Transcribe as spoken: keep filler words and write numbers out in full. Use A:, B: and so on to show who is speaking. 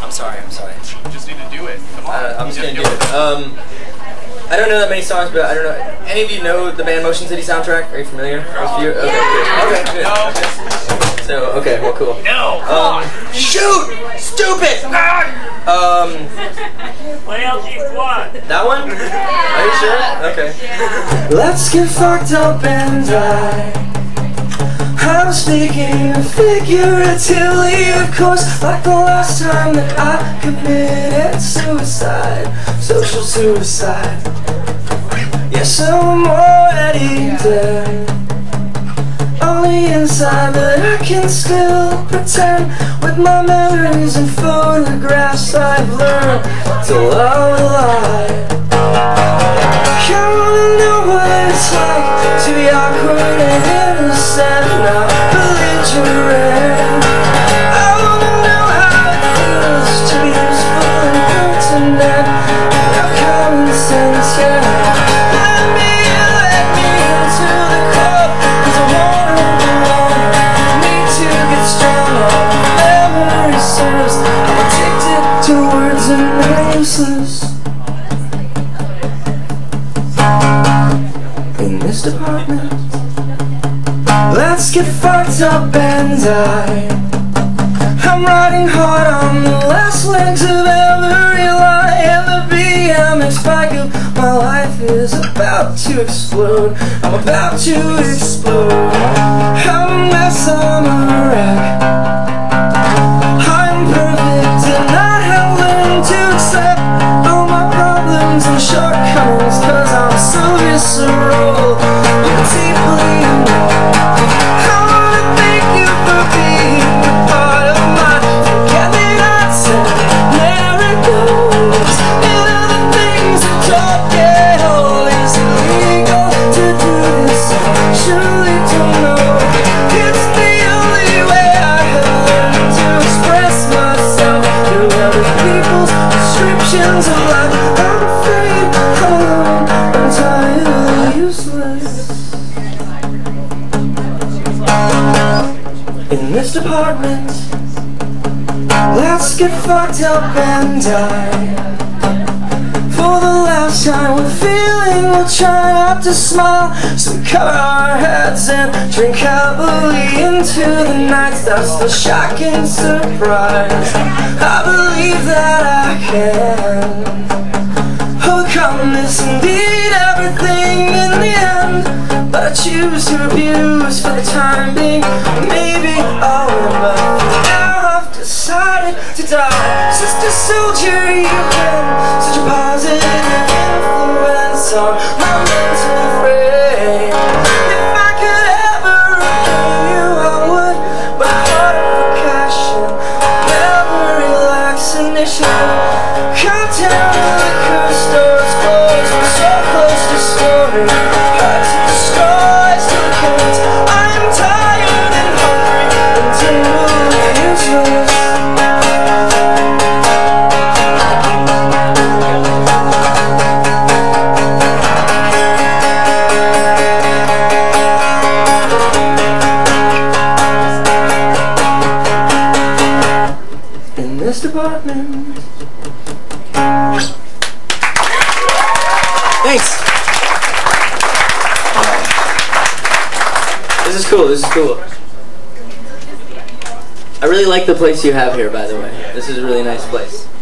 A: I'm sorry, I'm sorry.
B: You just need to do it. Come on.
A: Uh, I'm just gonna do it. Um, I don't know that many songs, but I don't know. Any of you know the band Motion City soundtrack? Are you familiar?
B: Oh,
A: you? Okay,
B: yeah.
A: good. Okay, good.
B: No.
A: So, okay, well, cool.
B: No.
A: Um, shoot! Stupid! Um.
C: What else is Fuad?
A: That one? Are you sure? Okay.
D: Let's get fucked up and die. I'm speaking figuratively, of course, like the last time that I committed suicide, social suicide. Yes, I'm already dead, only inside, but I can still pretend with my memories and photographs I've learned to love a lie. I wanna know what it's like to be awkward and innocent, not belligerent. I wanna know how it feels to be useful and pertinent, no common sense, yeah. Let me, let me into the club, 'cause I wanna belong. Need to get stronger, memory serves. I'm addicted to words and they're useless. In this department, let's get fucked up and die. I'm riding hard on the last legs of every lie, and the B M X bike of my life is about to explode. I'm about to explode. I'm a mess, I'm a wreck. I'm perfect and I have learned to accept all my problems and shortcomings, 'cause I'm so visceral, you're deeply in love. I wanna thank you for being a part of my forget-me-nots and miracles. And other things that don't get old. It's illegal to do this, I surely don't know. It's the only way I have learned to express myself through other people's descriptions of life. I'm afraid I'm alone, I'm entirely useless. In this department, let's get fucked up and die. For the last time, we're feeling, we'll try not to smile, so we cover our heads and drink heavily into the night. That's the shocking surprise. I believe that I can overcome this, indeed everything in the end, but I choose to abuse for the time being. Maybe I'll remember. Now I've decided to die. Sister soldier, you've been such a positive influence on my mental frame. If I could ever repay you, I would, but heart for passion, memory lacks initiative. Cut down the liquor stores closed, we're so close to story. Hurt to destroy, still can't. I'm tired and hungry and totally useless. In this department.
A: Thanks. This is cool. This is cool. I really like the place you have here, by the way. This is a really nice place.